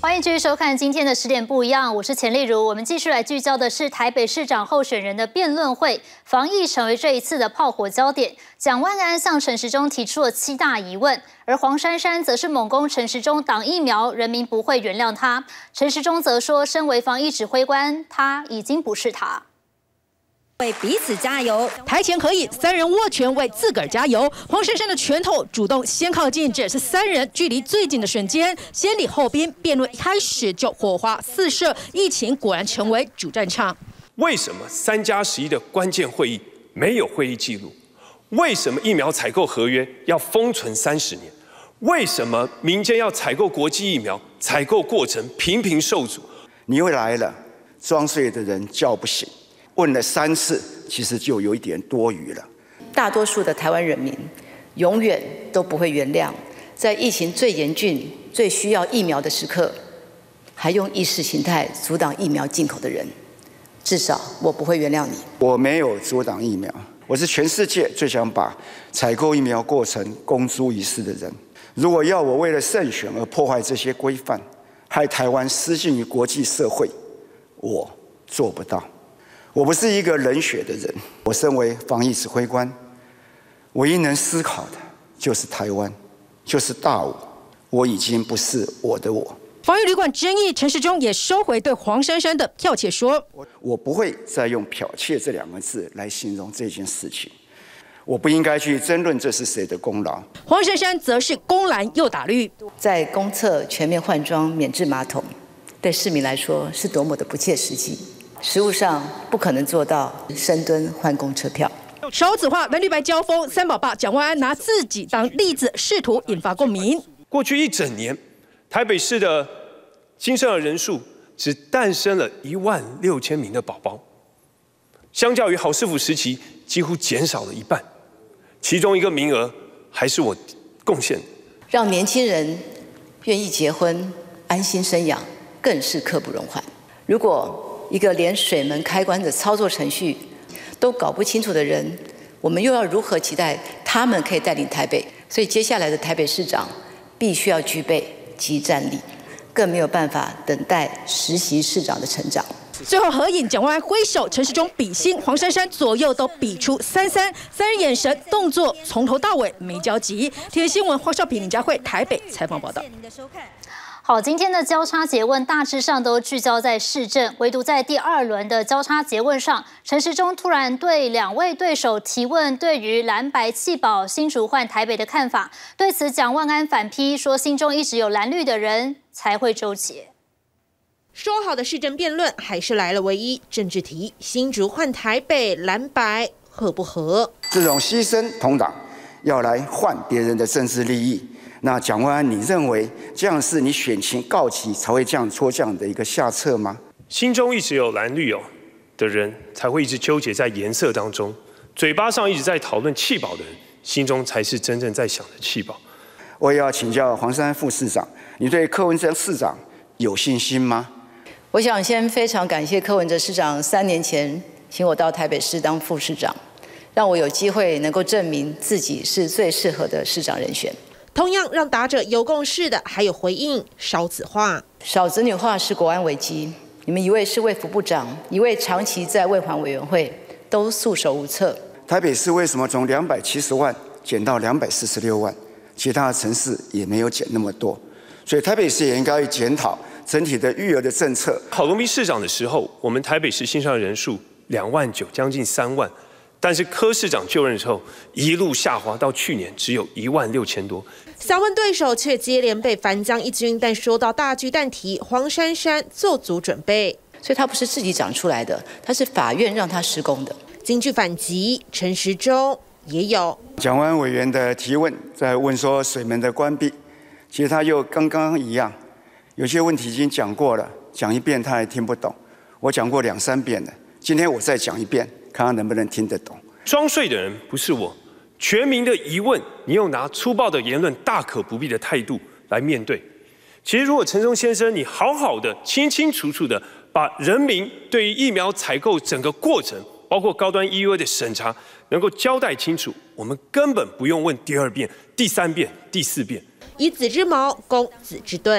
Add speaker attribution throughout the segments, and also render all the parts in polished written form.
Speaker 1: 欢迎继续收看今天的10点不一样，我是钱丽如。我们继续来聚焦的是台北市长候选人的辩论会，防疫成为这一次的炮火焦点。蒋万安向陈时中提出了7大疑问，而黄珊珊则是猛攻陈时中挡疫苗，人民不会原谅他。陈时中则说，身为防疫指挥官，他已经不是他。
Speaker 2: 为彼此加油，台前合影，3人握拳为自个儿加油。黄珊珊的拳头主动先靠近，这也是3人距离最近的瞬间。先礼后兵，辩论一开始就火花四射，疫情果然成为主战场。
Speaker 3: 为什么3+11的关键会议没有会议记录？为什么疫苗采购合约要封存30年？为什么民间要采购国际疫苗，采购过程频频受阻？
Speaker 4: 你又来了，装睡的人叫不醒。 问了3次，其实就有一点多余了。
Speaker 5: 大多数的台湾人民永远都不会原谅，在疫情最严峻、最需要疫苗的时刻，还用意识形态阻挡疫苗进口的人。至少我不会原谅你。
Speaker 4: 我没有阻挡疫苗，我是全世界最想把采购疫苗过程公诸于世的人。如果要我为了胜选而破坏这些规范，害台湾失信于国际社会，我做不到。 我不是一个冷血的人，我身为防疫指挥官，唯一能思考的就是台湾，就是大我。我已经不是我的我。
Speaker 2: 防疫旅馆争议，陈时中也收回对黄珊珊的剽窃说：“
Speaker 4: 我不会再用剽窃这2个字来形容这件事情。我不应该去争论这是谁的功劳。”
Speaker 2: 黄珊珊则是公蓝又打绿，
Speaker 5: 在公厕全面换装免治马桶，对市民来说是多么的不切实际。 实务上不可能做到深蹲换公车票。
Speaker 2: 少子化蓝绿白交锋，3宝爸蒋万安拿自己当例子，试图引发共鸣。
Speaker 3: 过去1整年，台北市的新生儿人数只诞生了16000名的宝宝，相较于郝市府时期，几乎减少了1半。其中1个名额还是我贡献的。
Speaker 5: 让年轻人愿意结婚、安心生养，更是刻不容缓。如果 一个连水门开关的操作程序都搞不清楚的人，我们又要如何期待他们可以带领台北？所以接下来的台北市长必须要具备即战力，更没有办法等待实习市长的成长。
Speaker 2: 最后合影，蒋万安挥手，陈时中比心，黄珊珊左右都比出33，3人眼神动作从头到尾没交集。TVB新闻黄少平、林佳慧台北采访报道。
Speaker 1: 好，今天的交叉诘问大致上都聚焦在市政，唯独在第2轮的交叉诘问上，陈时中突然对2位对手提问对于蓝白弃保、新竹换台北的看法。对此，蒋万安反批说，心中一直有蓝绿的人才会纠结。
Speaker 6: 说好的市政辩论还是来了唯一政治题：新竹换台北，蓝白合不合？
Speaker 4: 这种牺牲同党，要来换别人的政治利益。 那蒋万安，你认为这样是你选情告急才会这样做这样的一个下策吗？
Speaker 3: 心中一直有蓝绿的人，才会一直纠结在颜色当中；嘴巴上一直在讨论弃保的人，心中才是真正在想的弃保。
Speaker 4: 我也要请教黄珊珊副市长，你对柯文哲市长有信心吗？
Speaker 5: 我想先非常感谢柯文哲市长3年前请我到台北市当副市长，让我有机会能够证明自己是最适合的市长人选。
Speaker 6: 同样让打者有共识的，还有回应少子化。
Speaker 5: 少子女化是国安危机，你们一位是卫福部长，一位长期在卫环委员会，都束手无策。
Speaker 4: 台北市为什么从270万减到246万？其他的城市也没有减那么多，所以台北市也应该检讨整体的育儿的政策。
Speaker 3: 郝龙斌市长的时候，我们台北市新生儿人数2万9，将近3万。 但是柯市长就任之后，一路下滑到去年只有16000多。
Speaker 6: 3问对手却接连被反将一军，但说到大巨蛋题，黄珊珊做足准备，
Speaker 5: 所以他不是自己长出来的，他是法院让他施工的。
Speaker 6: 京剧反击，陈时中也有。
Speaker 4: 蒋万安委员的提问在问说水门的关闭，其实他又刚刚一样，有些问题已经讲过了，讲1遍他还听不懂，我讲过2、3遍了，今天我再讲1遍。 看他能不能听得懂。
Speaker 3: 装睡的人不是我，全民的疑问，你又拿粗暴的言论、大可不必的态度来面对。其实，如果陈忠先生你好好的、清清楚楚的把人民对于疫苗采购整个过程，包括高端 EUA 的审查，能够交代清楚，我们根本不用问第2遍、第3遍、第4遍。
Speaker 6: 以子之矛攻子之盾。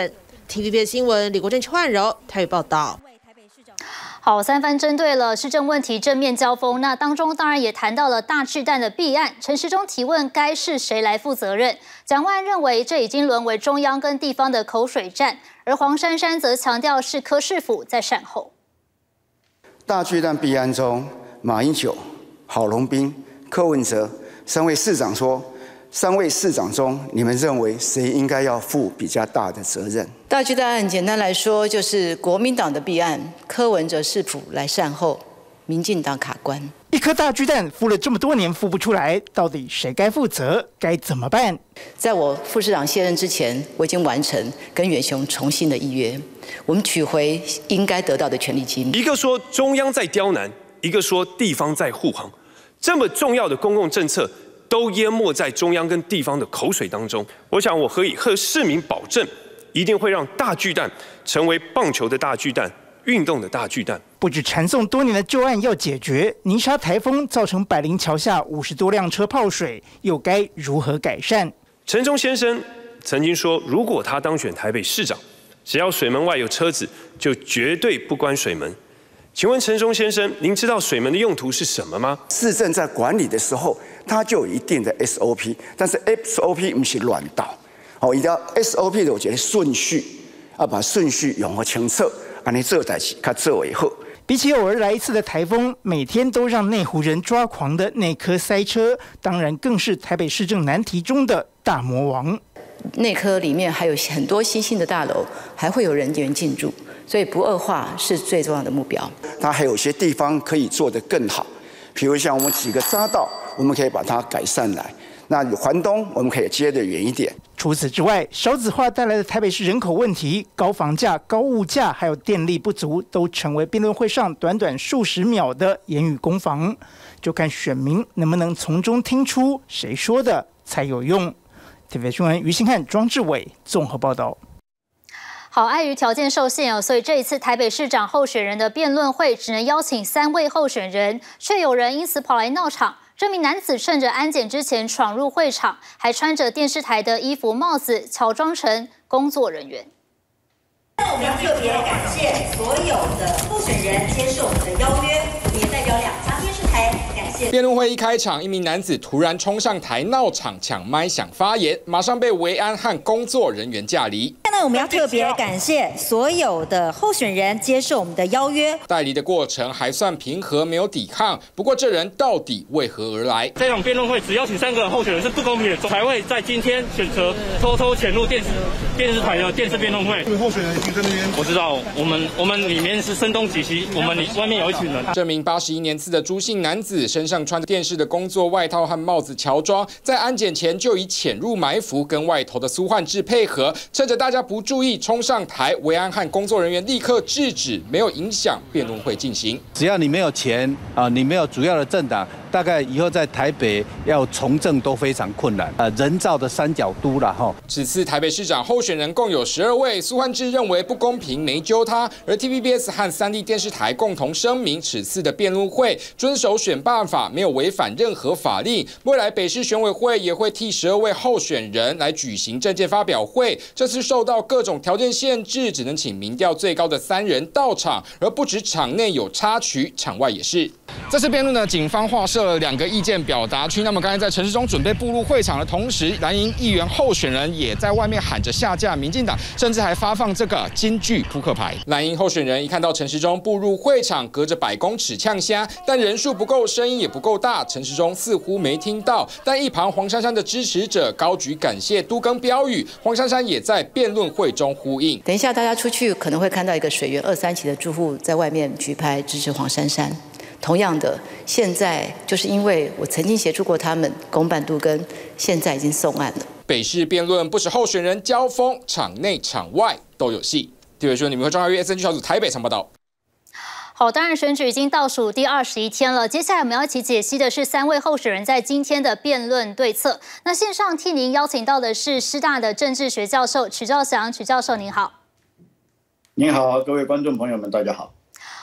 Speaker 6: TVB 新闻李国正、邱汉柔台语报道。
Speaker 1: 好，三番针对了市政问题正面交锋，那当中当然也谈到了大巨蛋的弊案。陈时中提问该是谁来负责任？蒋万安认为这已经沦为中央跟地方的口水战，而黄珊珊则强调是柯市府在善后。
Speaker 4: 大巨蛋弊案中，马英九、郝龙斌、柯文哲3位市长说，3位市长中，你们认为谁应该要负比较大的责任？
Speaker 5: 大巨蛋案简单来说，就是国民党的弊案，柯文哲市府来善后，民进党卡关。
Speaker 7: 一颗大巨蛋孵了这么多年孵不出来，到底谁该负责？该怎么办？
Speaker 5: 在我副市长卸任之前，我已经完成跟远雄重新的议约，我们取回应该得到的权利金。
Speaker 3: 一个说中央在刁难，一个说地方在护航，这么重要的公共政策都淹没在中央跟地方的口水当中。我想我可以和市民保证，一定会让大巨蛋成为棒球的大巨蛋、运动的大巨蛋。
Speaker 7: 不止缠讼多年的旧案要解决，泥沙台风造成百灵桥下50多辆车泡水，又该如何改善？
Speaker 3: 陈忠先生曾经说，如果他当选台北市长，只要水门外有车子，就绝对不关水门。请问陈忠先生，您知道水门的用途是什么吗？
Speaker 4: 市政在管理的时候，它就有一定的 SOP， 但是 SOP 不是乱导，一定要 SOP 的我觉得顺序，要把顺序用好清楚，安尼做代志，较做为好。
Speaker 7: 比起偶尔来一次的台风，每天都让内湖人抓狂的内科塞车，当然更是台北市政难题中的大魔王。
Speaker 5: 内科里面还有很多新兴的大楼，还会有人员进驻，所以不恶化是最重要的目标。
Speaker 4: 它还有些地方可以做得更好，比如像我们几个匝道，我们可以把它改善来。那环东我们可以接得远一点。
Speaker 7: 除此之外，少子化带来的台北市人口问题、高房价、高物价，还有电力不足，都成为辩论会上短短数十秒的言语攻防。就看选民能不能从中听出谁说的才有用。TVB 新闻于信汉、庄志伟综合报道。
Speaker 1: 好，碍于条件受限所以这一次台北市长候选人的辩论会只能邀请3位候选人，却有人因此跑来闹场。这名男子趁着安检之前闯入会场，还穿着电视台的衣服、帽子，乔装成工作人员。
Speaker 8: 我们特别感谢所有的候选人接受我们的邀约，也代表2家电视台感谢。
Speaker 9: 辩论会一开场，一名男子突然冲上台闹场，抢麦想发言，马上被维安和工作人员架离。
Speaker 8: 现在我们要特别感谢所有的候选人接受我们的邀约。
Speaker 9: 带离的过程还算平和，没有抵抗。不过这人到底为何而来？
Speaker 10: 这场辩论会只邀请3个候选人是不公平的，才会在今天选择偷偷潜入电视台的电视辩论会。候选人已经在那边，我知道，我们里面是声东击西，我们外面有一群人。
Speaker 9: 这名81年次的朱姓男子身上穿着电视的工作外套和帽子乔装，在安检前就以潜入埋伏跟外头的苏焕智配合，趁着大家不注意冲上台，维安和工作人员立刻制止，没有影响辩论会进行。
Speaker 11: 只要你没有钱啊，你没有主要的政党，大概以后在台北要从政都非常困难人造的三角都了哈。
Speaker 9: 此次台北市长候选人共有12位，苏焕智认为不公平，没揪他，而 TVBS 和3立电视台共同声明，此次的辩论会遵守选罢法，没有违反任何法令。未来北市选委会也会替12位候选人来举行政见发表会，这次受到各种条件限制，只能请民调最高的3人到场，而不止场内有插曲，场外也是。这次辩论呢，警方划设了2个意见表达区。那么刚才在陈时中准备步入会场的同时，蓝营议员候选人也在外面喊着下架民进党，甚至还发放这个金句扑克牌。蓝营候选人一看到陈时中步入会场，隔着100公尺呛虾，但人数不够，声音也不够大，陈时中似乎没听到。但一旁黄珊珊的支持者高举感谢都更标语，黄珊珊也在辩论会中呼应。
Speaker 5: 等一下大家出去可能会看到一个水源2、3期的住户在外面举牌支持黄珊珊。同样的，现在就是因为我曾经协助过他们公办都更，现在已经送案了。
Speaker 9: 北市辩论不止候选人交锋，场内场外都有戏。TVB 新闻，你们和中华SNG 小组台北场报道。
Speaker 1: 好，当然选举已经倒数第21天了，接下来我们要一起解析的是3位候选人在今天的辩论对策。那线上替您邀请到的是师大的政治学教授曲兆祥，曲教授您好。
Speaker 12: 您好，各位观众朋友们，大家好。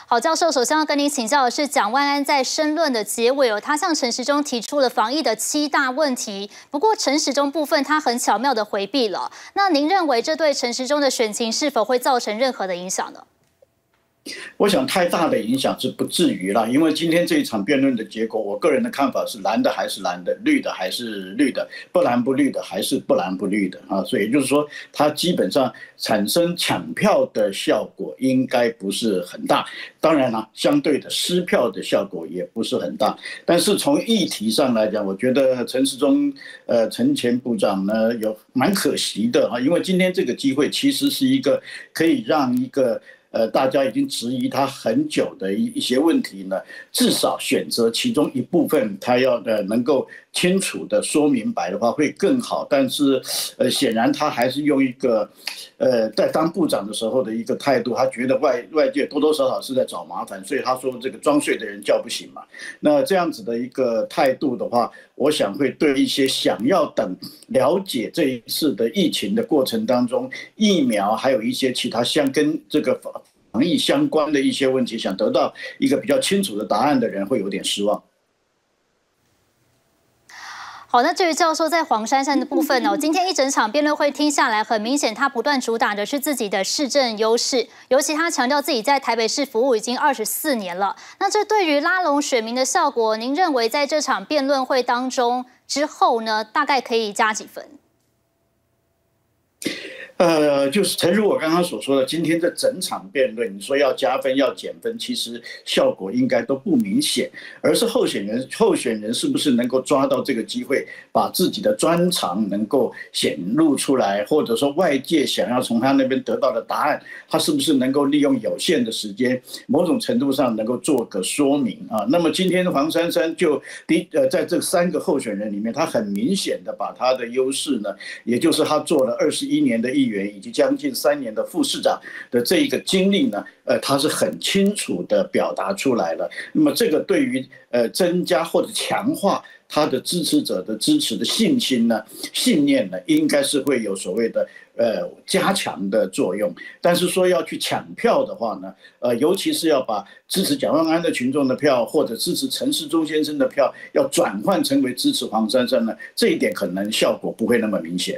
Speaker 1: 好，教授，首先要跟您请教的是，蒋万安在申论的结尾他向陈时中提出了防疫的7大问题，不过陈时中部分他很巧妙的回避了。那您认为这对陈时中的选情是否会造成任何的影响呢？
Speaker 12: 我想太大的影响是不至于啦，因为今天这一场辩论的结果，我个人的看法是蓝的还是蓝的，绿的还是绿的，不蓝不绿的还是不蓝不绿的啊，所以就是说，它基本上产生抢票的效果应该不是很大，当然啦，相对的失票的效果也不是很大，但是从议题上来讲，我觉得陈时中陈前部长呢有蛮可惜的啊，因为今天这个机会其实是一个可以让一个大家已经质疑他很久的一些问题呢，至少选择其中一部分，他要能够清楚的说明白的话会更好。但是显然他还是用一个在当部长的时候的一个态度，他觉得外界多多少少是在找麻烦，所以他说这个装睡的人叫不醒嘛。那这样子的一个态度的话，我想会对一些想要等了解这一次的疫情的过程当中，疫苗还有一些其他跟这个防疫相关的一些问题，想得到一个比较清楚的答案的人会有点失望。
Speaker 1: 好，那至于教授在黄珊珊的部分今天一整场辩论会听下来，很明显他不断主打的是自己的市政优势，尤其他强调自己在台北市服务已经24年了。那这对于拉拢选民的效果，您认为在这场辩论会当中之后呢，大概可以加几分？
Speaker 12: 就是诚如我刚刚所说的，今天这整场辩论，你说要加分要减分，其实效果应该都不明显，而是候选人是不是能够抓到这个机会，把自己的专长能够显露出来，或者说外界想要从他那边得到的答案，他是不是能够利用有限的时间，某种程度上能够做个说明啊？那么今天黄珊珊就在这3个候选人里面，他很明显的把他的优势呢，也就是他做了21年的议员以及将近3年的副市长的这一个经历呢，他是很清楚的表达出来了。那么这个对于增加或者强化他的支持者的支持的信心呢、信念呢，应该是会有所谓的加强的作用。但是说要去抢票的话呢，尤其是要把支持蒋万安的群众的票，或者支持陈时中先生的票，要转换成为支持黄珊珊呢，这一点可能效果不会那么明显。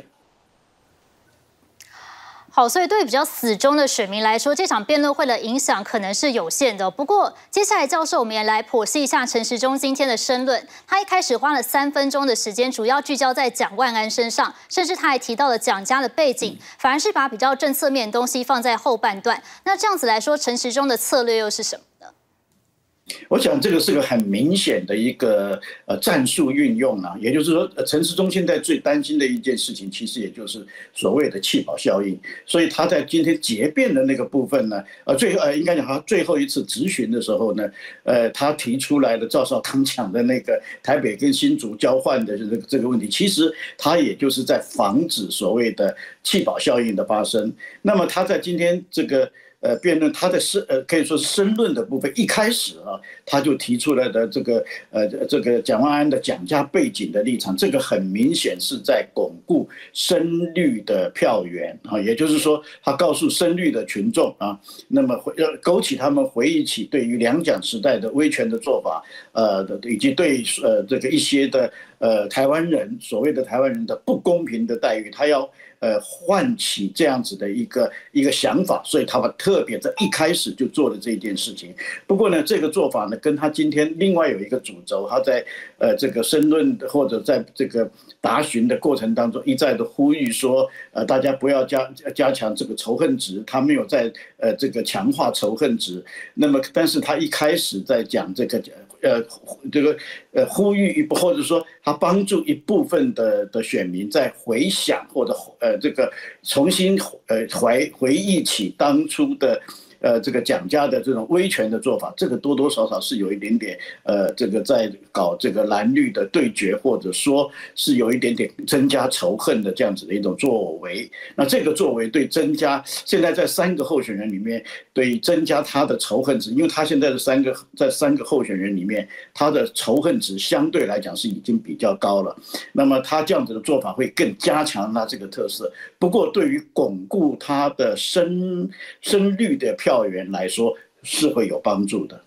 Speaker 1: 好，所以对比较死忠的选民来说，这场辩论会的影响可能是有限的。不过，接下来教授我们也来剖析一下陈时中今天的申论。他一开始花了3分钟的时间，主要聚焦在蒋万安身上，甚至他还提到了蒋家的背景，反而是把比较政策面的东西放在后半段。那这样子来说，陈时中的策略又是什么呢？
Speaker 12: 我想这个是个很明显的一个战术运用啊，也就是说，陈时中现在最担心的一件事情，其实也就是所谓的弃保效应。所以他在今天结辩的那个部分呢，应该讲他最后一次质询的时候呢，他提出来的赵少康讲的那个台北跟新竹交换的这个问题，其实他也就是在防止所谓的弃保效应的发生。那么他在今天这个辩论他的可以说是申论的部分，一开始啊，他就提出来的这个蒋万安的蒋家背景的立场，这个很明显是在巩固深绿的票源啊，也就是说，他告诉深绿的群众啊，那么勾起他们回忆起对于两蒋时代的威权的做法，以及对这个一些的台湾人所谓的台湾人的不公平的待遇，他要唤起这样子的一个想法，所以他特别在一开始就做了这件事情。不过呢，这个做法呢，跟他今天另外有一个主轴，他在这个申论或者在这个答询的过程当中，一再的呼吁说，大家不要加强这个仇恨值，他没有在这个强化仇恨值。那么，但是他一开始在讲这个呼吁或者说他帮助一部分的选民在回想或者这个重新回忆起当初的这个蒋家的这种威权的做法，这个多多少少是有一点点这个在搞这个蓝绿的对决，或者说是有一点点增加仇恨的这样子的一种作为。那这个作为对增加现在在3个候选人里面，对增加他的仇恨值，因为他现在的在3个候选人里面，他的仇恨值相对来讲是已经比较高了。那么他这样子的做法会更加强他这个特色。不过对于巩固他的深绿的票源来说， 是会有帮助的。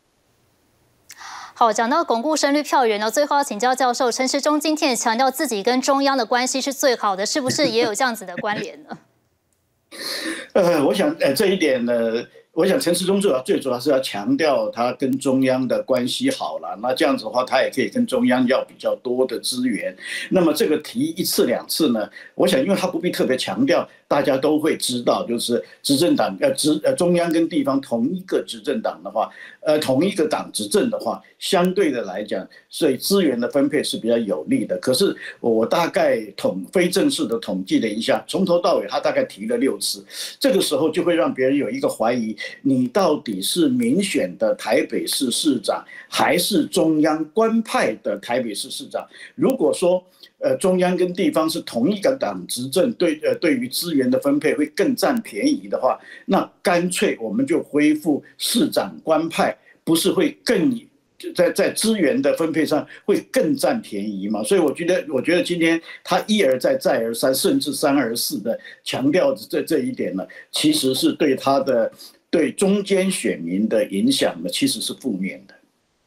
Speaker 1: 好，讲到巩固深绿票源呢，最后要请教教授，陈时中今天也强调自己跟中央的关系是最好的，是不是也有这样子的关联呢？
Speaker 12: 我想这一点呢。我想陈时中最主要是要强调他跟中央的关系好了，那这样子的话，他也可以跟中央要比较多的资源。那么这个提一次两次呢，我想因为他不必特别强调，大家都会知道，就是执政党中央跟地方同一个执政党的话，同一个党执政的话，相对的来讲，所以资源的分配是比较有利的。可是我大概非正式的统计了一下，从头到尾他大概提了6次，这个时候就会让别人有一个怀疑。你到底是民选的台北市市长，还是中央官派的台北市市长？如果说中央跟地方是同一个党执政，对于资源的分配会更占便宜的话，那干脆我们就恢复市长官派，不是会更在资源的分配上会更占便宜嘛？所以我觉得今天他一而再再而三，甚至3而4的强调这一点呢，其实是对他的。对中间选民的影响呢，其实是负面的。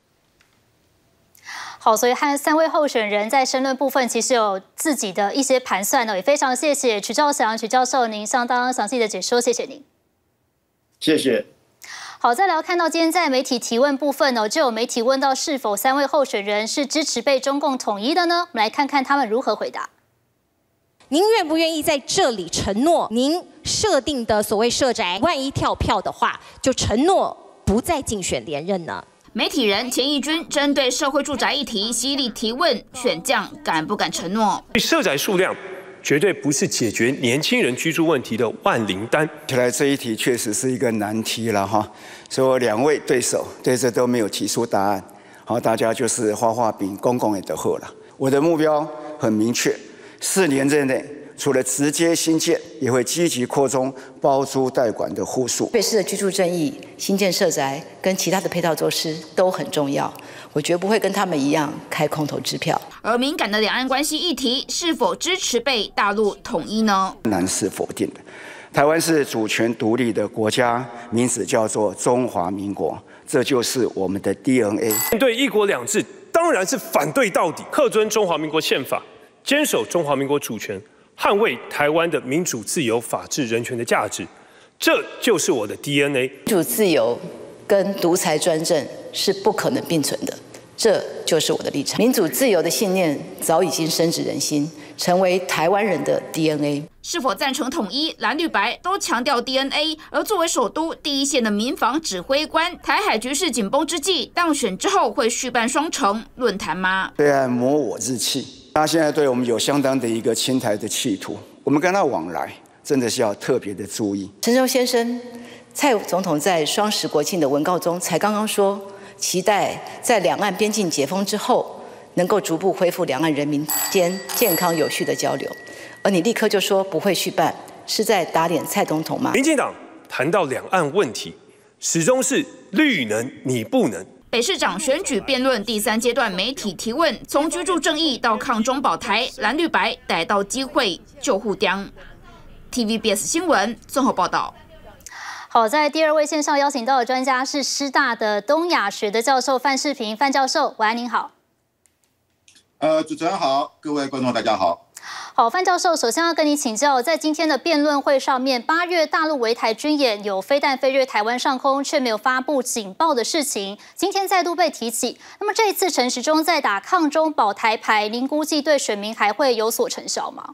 Speaker 1: 好，所以和3位候选人在申论部分，其实有自己的一些盘算呢，也非常谢谢曲兆祥曲教授您相当详细的解说，谢谢您。
Speaker 12: 谢谢。
Speaker 1: 好，再来看到今天在媒体提问部分呢，就有媒体问到是否3位候选人是支持被中共统一的呢？我们来看看他们如何回答。
Speaker 13: 您愿不愿意在这里承诺，您设定的所谓社宅，万一跳票的话，就承诺不再竞选连任呢？
Speaker 14: 媒体人钱义军针对社会住宅议题犀利提问，选将敢不敢承诺？
Speaker 3: 社宅数量绝对不是解决年轻人居住问题的万灵丹。
Speaker 4: 看来这一题确实是一个难题了哈，所以2位对手对这都没有提出答案，好，大家就是画饼，公共也得喝了。我的目标很明确。4年之内，除了直接新建，也会积极扩充包租代管的户数。
Speaker 5: 台北市的居住正义、新建社宅跟其他的配套措施都很重要，我绝不会跟他们一样开空头支票。
Speaker 14: 而敏感的两岸关系议题，是否支持被大陆统一呢？
Speaker 4: 难是否定的。台湾是主权独立的国家，名字叫做中华民国，这就是我们的 DNA。
Speaker 3: 面对1国2制，当然是反对到底，恪遵中华民国宪法。坚守中华民国主权，捍卫台湾的民主、自由、法治、人权的价值，这就是我的 DNA。
Speaker 5: 民主自由跟独裁专政是不可能并存的，这就是我的立场。民主自由的信念早已经深植人心，成为台湾人的 DNA。
Speaker 14: 是否赞成统一，蓝绿白都强调 DNA。而作为首都第一线的民防指挥官，台海局势紧绷之际，当选之后会续办双城论坛吗？
Speaker 4: 对岸抹我日气。他现在对我们有相当的一个亲台的企图，我们跟他往来真的是要特别的注意。
Speaker 5: 陈时中先生，蔡总统在双10国庆的文告中才刚刚说，期待在两岸边境解封之后，能够逐步恢复两岸人民间健康有序的交流，而你立刻就说不会续办，是在打脸蔡总统吗？
Speaker 3: 民进党谈到两岸问题，始终是绿能你不能。
Speaker 14: 北市长选举辩论第3阶段媒体提问，从居住正义到抗中保台，蓝绿白逮到机会就互刁。TVBS 新闻综合报道。
Speaker 1: 好，在第2位线上邀请到的专家是师大的东亚学的教授范世平，范教授，晚安您好。
Speaker 15: 主持人好，各位观众大家好。
Speaker 1: 好，范教授，首先要跟你请教，在今天的辩论会上面，8月大陆围台军演有飞弹飞越台湾上空，却没有发布警报的事情，今天再度被提起。那么这一次陈时中在打抗中保台牌，您估计对选民还会有所成效吗？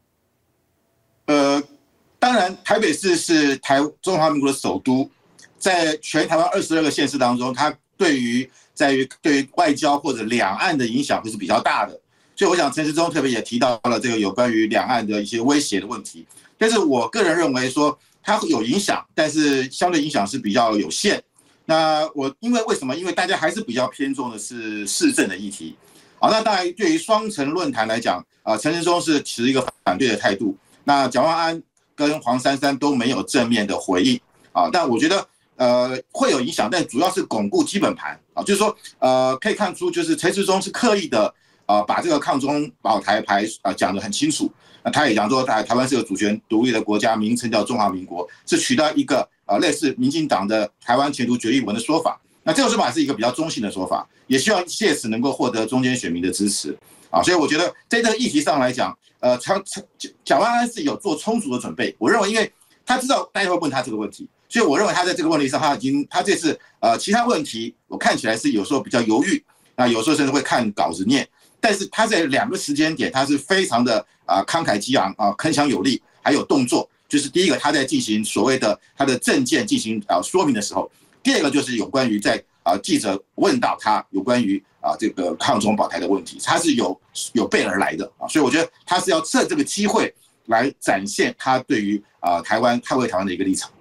Speaker 15: 当然，台北市是中华民国的首都，在全台湾22个县市当中，它对于外交或者两岸的影响会是比较大的。所以我想陈时中特别也提到了这个有关于两岸的一些威胁的问题，但是我个人认为说它有影响，但是相对影响是比较有限。那为什么？因为大家还是比较偏重的是市政的议题。那当然对于双城论坛来讲，陈时中是持一个反对的态度。那蒋万安跟黄珊珊都没有正面的回应但我觉得会有影响，但主要是巩固基本盘就是说可以看出就是陈时中是刻意的。把这个抗中保台牌讲得很清楚， 那他也讲说台湾是个主权独立的国家，名称叫中华民国，是取到一个类似民进党的台湾前途决议文的说法。那这个说法是一个比较中性的说法，也希望借此能够获得中间选民的支持所以我觉得在这个议题上来讲，蒋万安是有做充足的准备。我认为，因为他知道大家会问他这个问题，所以我认为他在这个问题上，他这次其他问题我看起来是有时候比较犹豫，有时候甚至会看稿子念，但是他在2个时间点，他是非常的慷慨激昂铿锵有力，还有动作。就是第一个，他在进行所谓的他的政见进行说明的时候；第二个就是有关于在记者问到他有关于这个抗中保台的问题，他是有备而来的所以我觉得他是要趁这个机会来展现他对于台湾捍卫台湾的一个立场。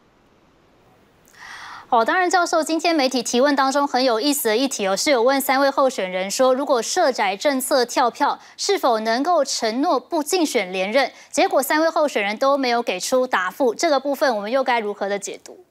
Speaker 1: 好，当然，教授今天媒体提问当中很有意思的议题是有问3位候选人说，如果社宅政策跳票，是否能够承诺不竞选连任？结果3位候选人都没有给出答复，这个部分我们又该如何的解读？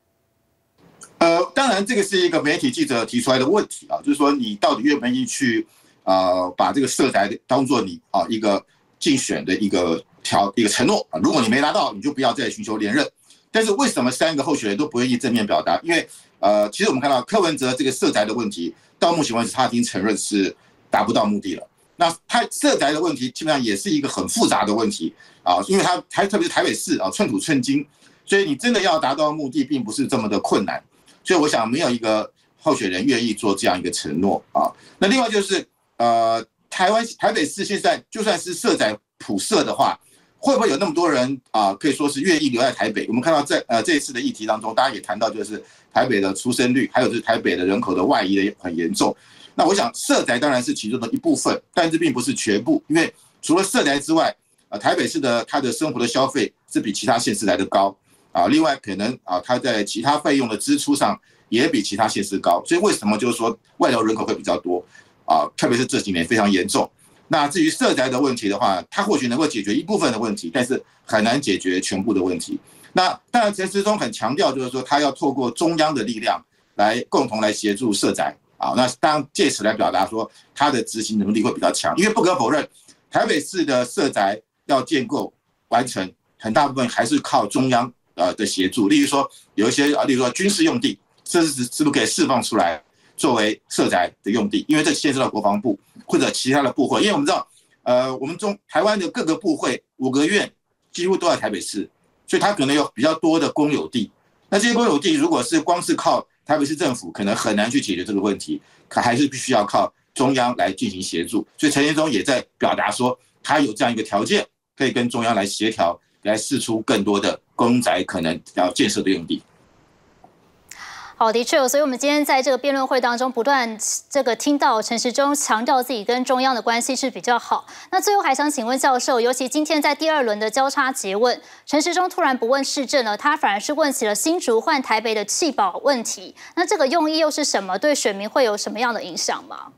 Speaker 15: 当然，这个是一个媒体记者提出来的问题就是说你到底愿不愿意去把这个社宅当作你一个竞选的一个承诺如果你没拿到，你就不要再寻求连任。但是为什么3个候选人都不愿意正面表达？因为其实我们看到柯文哲这个社宅的问题，到目前为止他已经承认是达不到目的了。那他社宅的问题基本上也是一个很复杂的问题因为他特别是台北市寸土寸金，所以你真的要达到目的，并不是这么的困难。所以我想没有一个候选人愿意做这样一个承诺那另外就是台北市现在就算是社宅普设的话，会不会有那么多人可以说是愿意留在台北？我们看到在这一次的议题当中，大家也谈到就是台北的出生率，还有就是台北的人口的外移的很严重。那我想社宅当然是其中的一部分，但这并不是全部，因为除了社宅之外，台北市的它的生活的消费是比其他县市来得高另外可能它在其他费用的支出上也比其他县市高，所以为什么就是说外流人口会比较多特别是这几年非常严重。那至于社宅的问题的话，它或许能够解决一部分的问题，但是很难解决全部的问题。那当然陈时中很强调就是说他要透过中央的力量来共同来协助社宅那当然借此来表达说他的执行能力会比较强，因为不可否认台北市的社宅要建构完成，很大部分还是靠中央的协助。例如说有一些例如说军事用地，是不是可以释放出来作为社宅的用地？因为这牵涉到国防部或者其他的部会，因为我们知道，我们台湾的各个部会5个院几乎都在台北市，所以它可能有比较多的公有地。那这些公有地如果是光是靠台北市政府，可能很难去解决这个问题，可还是必须要靠中央来进行协助。所以陈时中也在表达说，他有这样一个条件，可以跟中央来协调，来释出更多的公宅可能要建设的用地。
Speaker 1: 好，的确，所以我们今天在这个辩论会当中，不断听到陈时中强调自己跟中央的关系是比较好。那最后还想请问教授，尤其今天在第2轮的交叉诘问，陈时中突然不问市政了，他反而是问起了新竹换台北的弃保问题。那这个用意又是什么？对选民会有什么样的影响吗？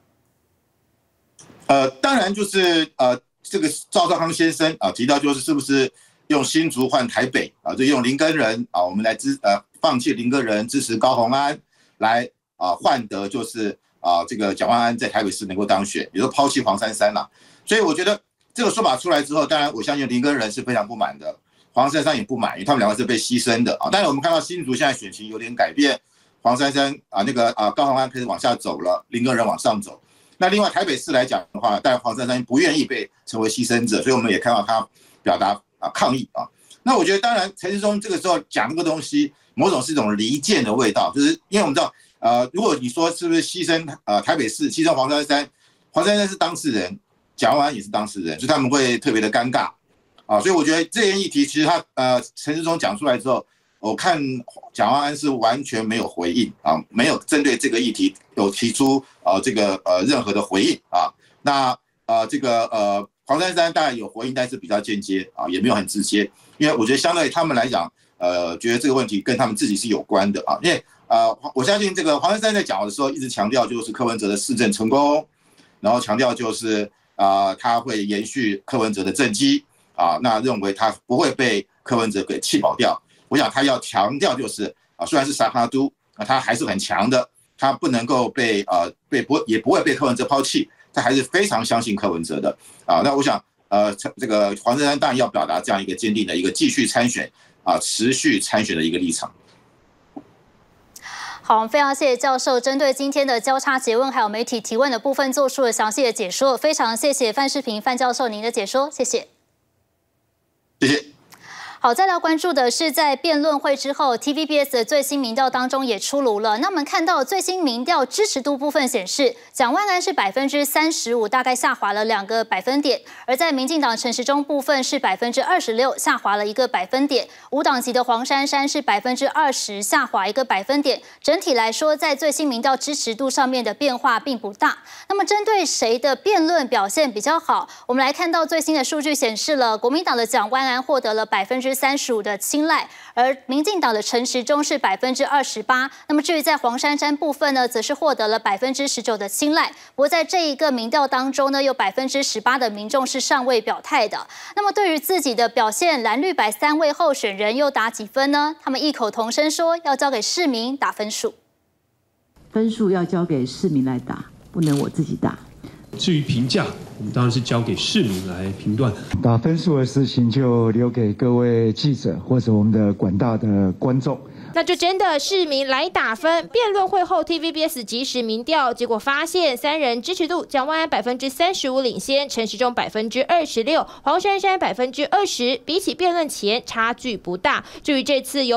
Speaker 15: 当然就是这个赵少康先生提到就是不是用新竹换台北就用林耕仁我们来放弃林耕仁，支持高虹安，来换得就是这个蒋万安在台北市能够当选，也就抛弃黄珊珊啦。所以我觉得这个说法出来之后，当然我相信林耕仁是非常不满的，黄珊珊也不满，因为他们2个是被牺牲的当然我们看到新竹现在选情有点改变，黄珊珊高虹安开始往下走了，林耕仁往上走。那另外台北市来讲的话，当然黄珊珊不愿意被成为牺牲者，所以我们也看到他表达抗议那我觉得当然陈时中这个时候讲这个东西，某种是一种离间的味道，就是因为我们知道如果你说是不是牺牲台北市牺牲黄珊珊，黄珊珊是当事人，蒋万安也是当事人，所以他们会特别的尴尬所以我觉得这件议题其实他陈时中讲出来之后，我看蒋万安是完全没有回应没有针对这个议题有提出这个任何的回应那这个黄珊珊当然有回应，但是比较间接也没有很直接，因为我觉得相对于他们来讲觉得这个问题跟他们自己是有关的因为我相信这个黄珊珊在讲的时候一直强调就是柯文哲的市政成功，然后强调就是他会延续柯文哲的政绩那认为他不会被柯文哲给弃保掉。我想他要强调就是虽然是沙卡都他还是很强的，他不能够也不会被柯文哲抛弃，他还是非常相信柯文哲的那我想这个黄珊珊当然要表达这样一个坚定的一个继续参选持续参选的一个立场。
Speaker 1: 好，非常谢谢教授针对今天的交叉诘问还有媒体提问的部分做出了详细的解说，非常谢谢范世平范教授您的解说，谢谢。
Speaker 15: 谢谢。
Speaker 1: 好，再来关注的是在辩论会之后 ，TVBS 的最新民调当中也出炉了。那我们看到最新民调支持度部分显示，蒋万安是35%，大概下滑了2个百分点；而在民进党陈时中部分是26%，下滑了1个百分点；无党籍的黄珊珊是20%，下滑1个百分点。整体来说，在最新民调支持度上面的变化并不大。那么针对谁的辩论表现比较好，我们来看到最新的数据显示了，国民党的蒋万安获得了35%的青睐，而民进党的陈时中是28%。那么至于在黄珊珊部分呢，则是获得了19%的青睐。不过在这一个民调当中呢，有18%的民众是尚未表态的。那么对于自己的表现，蓝绿白3位候选人又打几分呢？他们异口同声说要交给市民打分数，
Speaker 16: 分数要交给市民来打，不能我自己打。
Speaker 3: 至于评价，我们当然是交给市民来评断。
Speaker 17: 打分数的事情就留给各位记者或者我们的广大的观众。
Speaker 6: 那就真的市民来打分。辩论会后 ，TVBS 即时民调结果发现，3人支持度，蒋万安35%领先，陈时中26%，黄珊珊20%，比起辩论前差距不大。至于这次有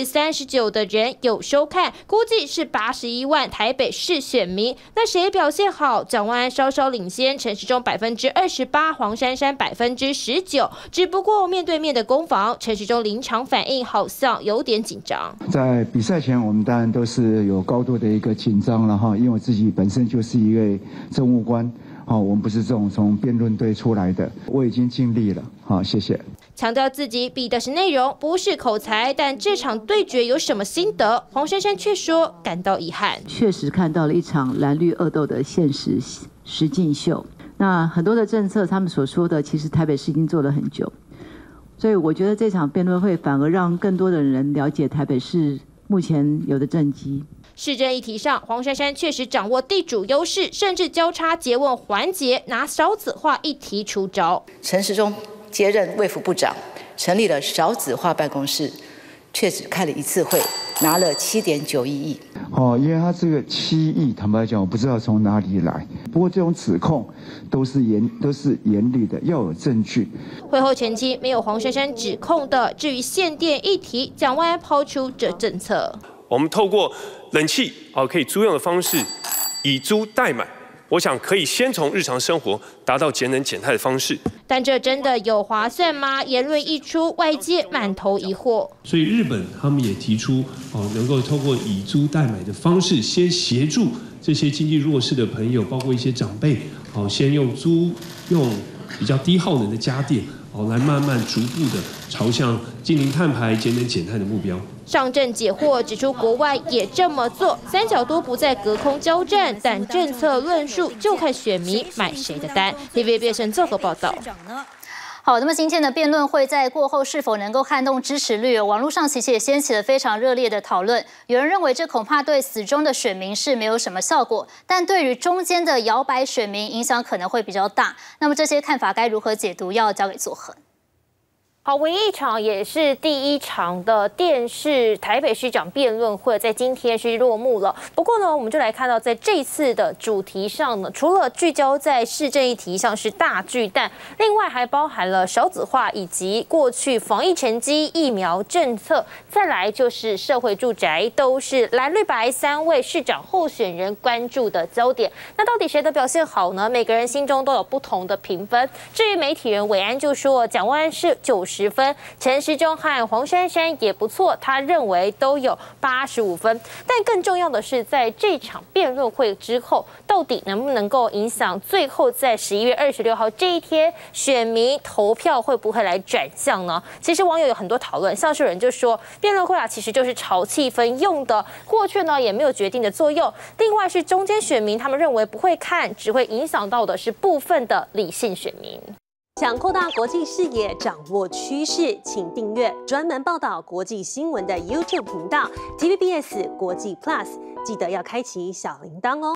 Speaker 6: 39%的人有收看，估计是81万台北市选民。那谁表现好？蒋万安稍稍领先，陈时中28%，黄珊珊19%。只不过面对面的攻防，陈时中临场反应好像有点紧张。
Speaker 17: 在比赛前，我们当然都是有高度的一个紧张了哈，因为我自己本身就是一位政务官，我们不是这种从辩论队出来的，我已经尽力了，好，谢谢。
Speaker 6: 强调自己比的是内容，不是口才，但这场对决有什么心得？黄珊珊却说感到遗憾，
Speaker 16: 确实看到了一场蓝绿恶斗的现实实境秀。那很多的政策，他们所说的，其实台北市已经做了很久。所以我觉得这场辩论会反而让更多的人了解台北市目前有的政绩。
Speaker 6: 市政议题上，黄珊珊确实掌握地主优势，甚至交叉诘问环节拿少子化议题出招。
Speaker 5: 陈时中接任卫福部长，成立了少子化办公室，却只开了1次会，拿了7.91亿。
Speaker 17: 因为他这个7亿，坦白讲，我不知道从哪里来。不过这种指控都是严厉的，要有证据。
Speaker 6: 会后前期没有黄珊珊指控的，至于限电议题，蒋万安抛出这政策。
Speaker 3: 我们透过冷气可以租用的方式，以租代买。我想可以先从日常生活达到节能减碳的方式，
Speaker 6: 但这真的有划算吗？言论一出，外界满头疑惑。
Speaker 3: 所以日本他们也提出能够透过以租代买的方式，先协助这些经济弱势的朋友，包括一些长辈，先用比较低耗能的家电，来慢慢逐步的朝向净零碳排、节能减碳的目标。
Speaker 6: 上阵解惑，指出国外也这么做，三角都不再隔空交战，但政策论述就看选民买谁的单。TVBS 综合报道。
Speaker 1: 好，那么今天的辩论会在过后是否能够撼动支持率？网络上其实也掀起了非常热烈的讨论。有人认为这恐怕对死忠的选民是没有什么效果，但对于中间的摇摆选民影响可能会比较大。那么这些看法该如何解读？要交给佐恒。
Speaker 6: 好，唯一一场也是第一场的电视台北市长辩论会，在今天是落幕了。不过呢，我们就来看到，在这次的主题上呢，除了聚焦在市政议题上是大巨蛋，另外还包含了少子化以及过去防疫成绩、疫苗政策，再来就是社会住宅，都是蓝绿白3位市长候选人关注的焦点。那到底谁的表现好呢？每个人心中都有不同的评分。至于媒体人韦安就说，蒋万安是90分，陈时中和黄珊珊也不错，他认为都有85分。但更重要的是，在这场辩论会之后，到底能不能够影响最后在11月26号这一天选民投票会不会来转向呢？其实网友有很多讨论，像是有人就说，辩论会其实就是炒气氛用的，过去呢也没有决定的作用。另外是中间选民，他们认为不会看，只会影响到的是部分的理性选民。
Speaker 18: 想扩大国际视野，掌握趋势，请订阅专门报道国际新闻的 YouTube 频道 TVBS 国际 Plus， 记得要开启小铃铛哦。